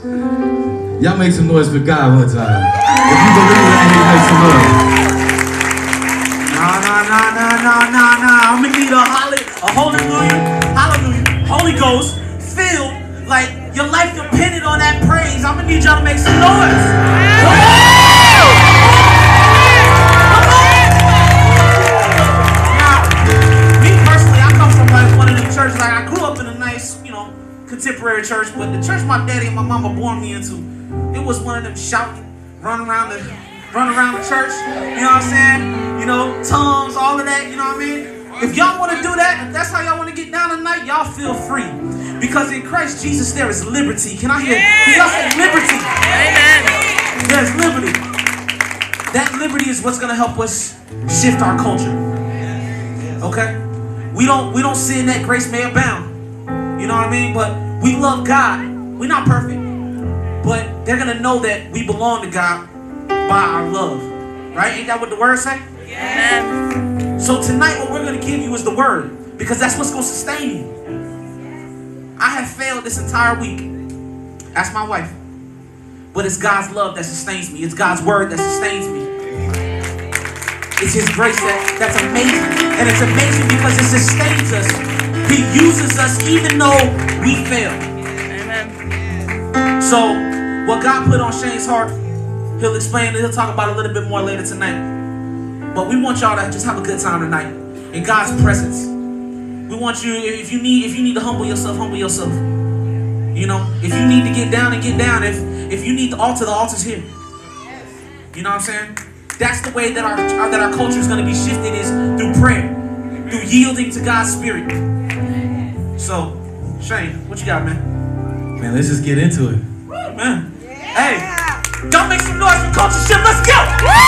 Y'all make some noise for God one time. If you believe that, make some noise. Nah. I'm gonna need a hallelujah, Holy Ghost filled, like your life depended on that praise. I'm gonna need y'all to make some noise. Now, me personally, I come from like one of them churches. Like I grew up in a nice, contemporary church, but the church my daddy and my mama born me into, it was one of them shouting, run around the church. You know what I'm saying? Tongues, all of that. You know what I mean? If y'all want to do that, if that's how y'all want to get down tonight, y'all feel free. Because in Christ Jesus, there is liberty. Can I hear? Can y'all say liberty? Amen. There's liberty. That liberty is what's going to help us shift our culture. Okay? We don't sin that grace may abound. You know what I mean? But we love God. We're not perfect. But they're going to know that we belong to God by our love. Right? Ain't that what the word say? Amen. So tonight what we're going to give you is the word, because that's what's going to sustain you. I have failed this entire week. Ask my wife. But it's God's love that sustains me. It's God's word that sustains me. It's His grace that's amazing. And it's amazing because it sustains us. He uses us even though we fail. Amen. So what God put on Shane's heart, he'll explain it. He'll talk about it a little bit more later tonight. But we want y'all to just have a good time tonight in God's presence. We want you, if you need to humble yourself, humble yourself. If you need to get down and get down. If you need the altar's here. You know what I'm saying? That's the way that our culture is going to be shifted, is through prayer, through yielding to God's Spirit. So, Shane, what you got, man? Man, let's just get into it. Man, hey, y'all make some noise for culture shit. Let's go.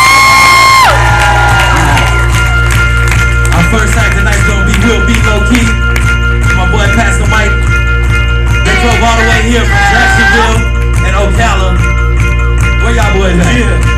Our first act tonight's gonna be Will Be Low Key. My boy Pastor Mike. They drove all the way here from Jacksonville and Ocala. Where y'all boys at?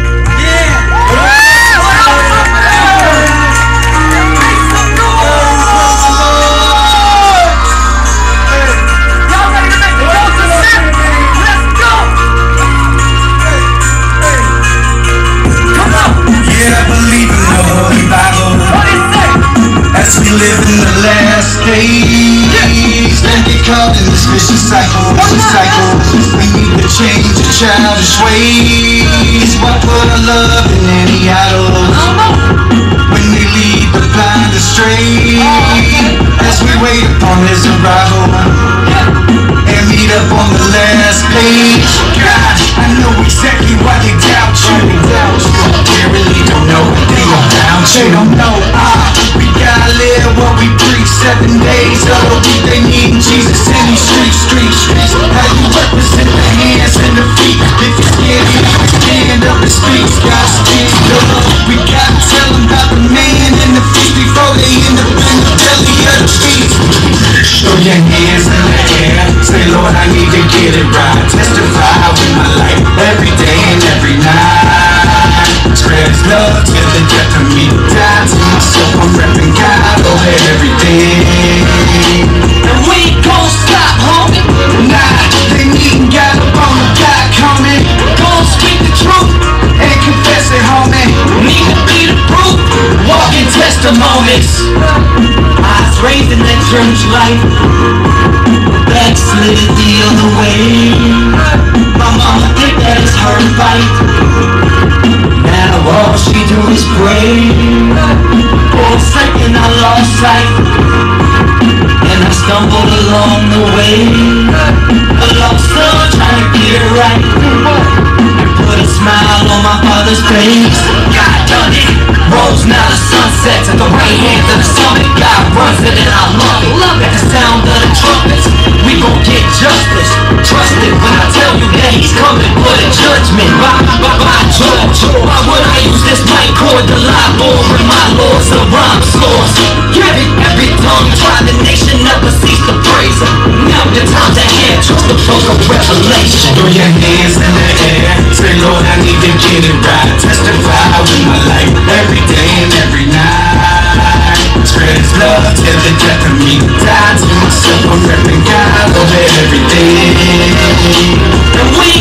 As we live in the last days, don't get caught in this vicious cycle. We need to change the childish ways. Why put our love in any idol when they lead the blind astray? As we wait upon His arrival and meet up on the last page. God, I know exactly why they doubt you. They really don't know anything about you. They don't know. We gotta live what we preach 7 days of the week. They need Jesus in these streets. How you represent the hands and the feet? If you're scared, you stand up and speak. God speaks love. We gotta tell them about the man in the feet before they end up in the belly of the beast. Throw your hands in the air. Say, Lord, I need to get it right. Testify with my life every day and every night. Spread His love till the death of me. Die to myself, I'm repping God over everything. And we ain't gon' stop, homie. Nah, they needin' got up on the God coming. Gon' speak the truth and confess it, homie. Need to be the proof, walking testimonies. Eyes raised in that church life, backslid the other way. My mama think that it's her fight. Now all she do is pray. For a second I lost sight, and I stumbled along the way. A lost son trying to get it right, and put a smile on my father's face. God done it. Rose now the sun sets at the right hand of the summit. God runs it and I love it. At the sound of the trumpets, we gon' get justice. Trust it when I tell you that He's coming for the judgment. By George, why would I use this mic cord to lie more in my lords of rhyme source? Every tongue try, the nation never cease to praise Him. Now the time's ahead, trust the book of Revelation. Throw your hands in the air, say, Lord, I need to get it right. Testify with my life every day and every night. Spread His love till the death of me. Die to myself, I'm repping God over everything. And we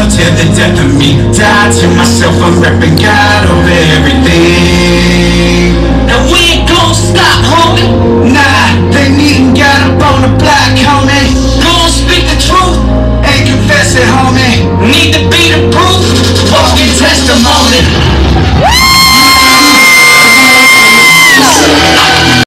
till the death of me. Die to myself, I'm repping God over everything.